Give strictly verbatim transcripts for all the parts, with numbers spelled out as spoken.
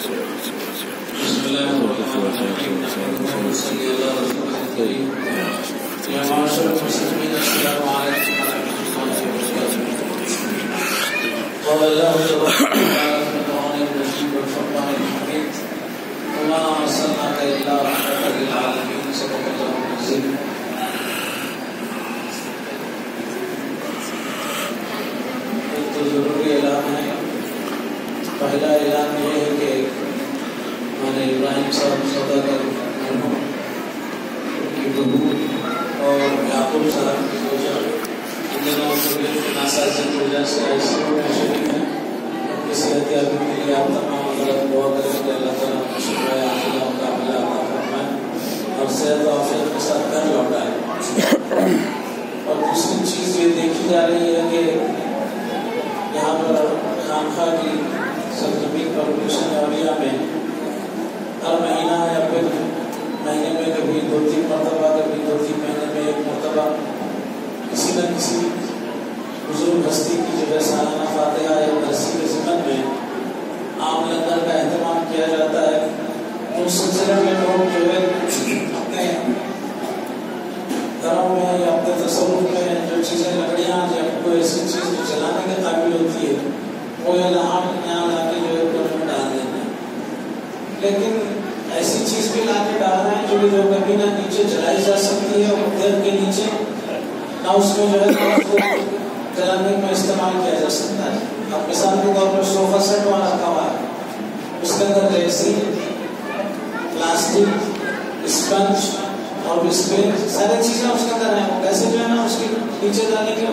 ضروری اعلان ہے. پہلا اعلان یہ ہے کہ ہمارے ابراہیم صاحب سوداگر مرحوم کی بہو اور یعقوب صاحب کی زوجہ ان دنوں طبیعت ناساز کی وجہ سے آئی سی یو میں شریک ہیں. ان کی صحت یابی کے لیے آپ تمام حضرات دعا کریں کہ اللہ تعالیٰ کا شکر ہے عاجلہ و کاملہ عطا فرمائے اور صحت و عافیت کے ساتھ گھر لوٹائے. اور دوسری چیز یہ دیکھی جا رہی ہے کہ یہاں پر خانقاہ کی سرزمین پر گلشن اولیاء میں ہر مہینہ یا پھر مہینے میں کبھی دو تین مرتبہ کبھی دو تین مہینے میں ایک مرتبہ کسی نہ کسی بزرگ ہستی کی جو ہے سالانہ فاتحہ یا برسی کے ضمن میں عام لنگر کا اہتمام کیا جاتا ہے. تو اس سلسلے میں لوگ جو ہے اپنے گھروں میں یا اپنے تصور میں جو چیزیں لکڑیاں یا کوئی ایسی چیز جو چلانے کے قابل ہوتی ہے وہ یہاں یہاں لا کے جو ہے میں ڈال دیتے ہیں. لیکن ایسی چیز بھی لا کے ڈال رہے ہیں جو جو کبھی نہ نیچے جلائی جا سکتی ہے اور دیر کے نیچے نہ اس میں جو ہے جلانے میں استعمال کیا جا سکتا ہے. اب مثال کے طور پر صوفہ سیٹ والا رکھا ہوا ہے, اس کے اندر ریسی پلاسٹک اسپنج اور اسپرے ساری چیزیں اس کے اندر ہیں. وہ کیسے جو ہے نا اس کے نیچے جانے کے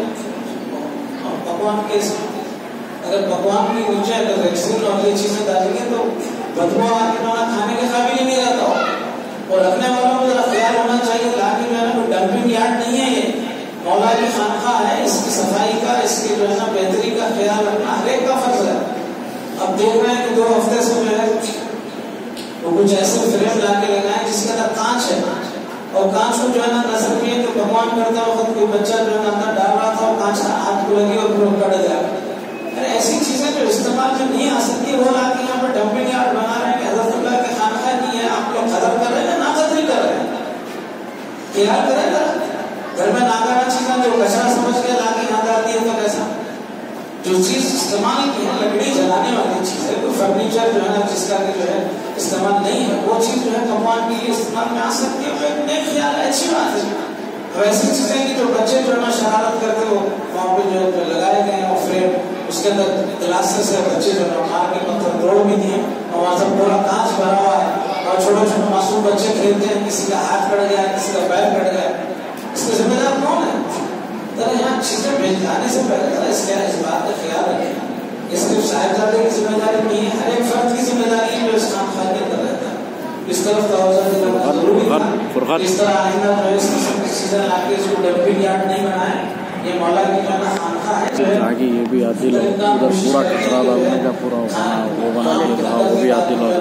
پکوان کے اگر پکوان کے نیچے اگر ریکسین اور یہ چیزیں ڈالیں گے تو بدبو آ کے کھانے کے قابل ہی نہیں رہتا ہو. اور رکھنے والوں کو ذرا خیال ہونا چاہیے لا کے جو ہے نا کوئی ڈمپنگ یارڈ نہیں ہے. یہ مولا کی خانقاہ ہے, اس کی صفائی کا اس کی جو ہے نا بہتری کا خیال رکھنا ہر ایک کا فرض ہے. اب دیکھ رہے ہیں کہ دو ہفتے سے جو ہے وہ کچھ ایسے فریم لا کے لگائے جس کے اندر کانچ ہے اور کانچ کو جو ہے نا نظر میں ہے کہ بھگوان کرتا وقت کوئی بچہ جو ہے نا اندر ڈال رہا تھا اور کانچ ہاتھ کو لگی اور پھر وہ کٹ گیا. ایسی چیزیں جو استعمال میں نہیں آ سکتی وہ لا کے یہاں پر ڈمپنگ یارڈ بنا رہے ہیں کہ حضرت اللہ کے خانقاہ نہیں ہے. آپ لوگ قدر کر رہے ہیں نا قدری کر رہے ہیں. خیال کریں نا گھر میں ناکارہ چیزیں جو کچرا سمجھ کے لا کے یہاں ڈالتی ہے تو کیسا جو چیز استعمال کی ہے لکڑی جلانے والی چیز ہے کوئی فرنیچر جو ہے نا جس کا جو ہے استعمال نہیں ہے وہ چیز جو ہے پکوان کے لیے استعمال میں آ سکتی ہے. وہ ایک نیک خیال ہے, اچھی بات ہے. ویسی چیزیں کہ جو بچے جو ہے نا شرارت کرتے وہ وہاں پہ جو ہے لگائے گئے ہیں وہ فریم اس کے اندر گلاس سے بچے جو ہے مار کے پتھر توڑ بھی دیے اور وہاں سے پورا کانچ بھرا ہوا ہے اور چھوٹے چھوٹے معصوم بچے کھیلتے ہیں. کسی کا ہاتھ کٹ گیا کسی کا پیر کٹ گیا. اس کے ذمہ دار کون ہے؟ ذرا یہاں چیزیں بھیجانے سے پہلے ذرا اس کا اس بات کا خیال رکھیں. اس صرف صاحبزادے کی ذمہ داری نہیں ہے, ہر ایک فرد کی ذمہ داری ہے جو اس کام خیر کے اندر رہتا ہے. اس طرف توجہ دینا ضروری ہے. اس طرح آئندہ جو ہے اس قسم کی چیزیں لا کے اس کو ڈمپنگ یارڈ نہیں بنائیں. یہ مولا کی جو ہے نا خانقاہ ہے آگے یہ بھی عادل ہو ادھر پورا کچرا ڈالنے کا پورا وہ بنا کے رہا وہ بھی عادل ہو.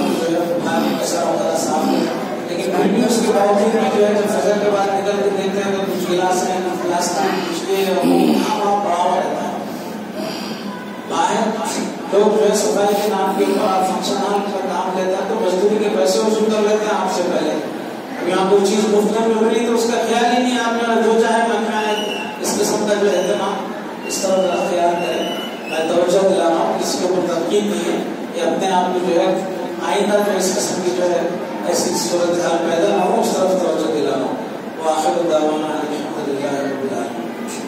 لیکن پھر بھی اس کے باوجود میں جو ہے جب فجر کے بعد نکل کے دیکھتے ہیں تو کچھ گلاس ہیں پلاسٹک کچھ یہ وہاں پڑا ہوا رہتا ہے. باہر لوگ جو ہے صفائی کے نام کے اوپر آپ فنکشن ہال پر کام لیتے ہیں تو مزدوری کے پیسے وصول کر لیتے ہیں آپ سے پہلے. اب یہاں کوئی چیز مفت میں مل رہی تو اس کا خیال ہی نہیں. آپ نے جو چاہے من میں آئے اس قسم کا جو اہتمام اس طرح کا خیال کریں. میں توجہ دلا رہا ہوں کسی کے اوپر تنقید نہیں ہے کہ اپنے آپ کو جو ہے آئندہ جو اس قسم کی جو ہے ایسی صورت حال پیدا نہ ہو اس طرف توجہ دلا رہا ہوں. وآخر دعوانا الحمد للہ رب العالمین.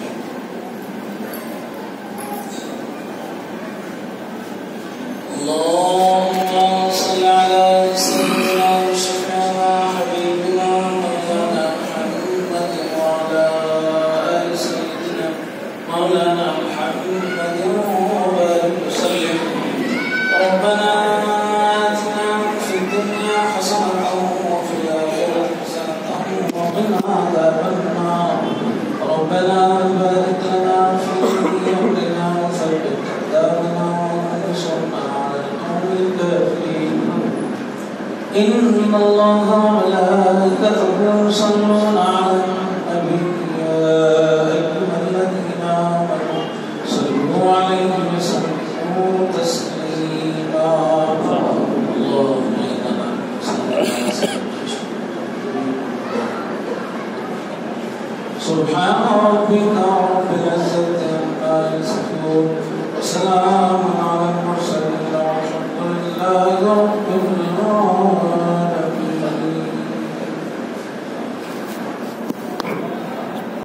اللهم صل على سيدنا وشفيعنا حبيبنا مولانا محمد وعلى آل سيدنا مولانا محمد وبارك وسلم. ربنا آتنا في الدنيا حسنة وفي الآخرة حسنة وقنا عذاب النار. ربنا بارك لنا في أمرنا وثبت أقدامنا وانصرنا على القوم الكافرين. إن الله وملائكته يصلون على النبي يا أيها الذين آمنوا صلوا عليه وسلموا تسليما. سبحان ربك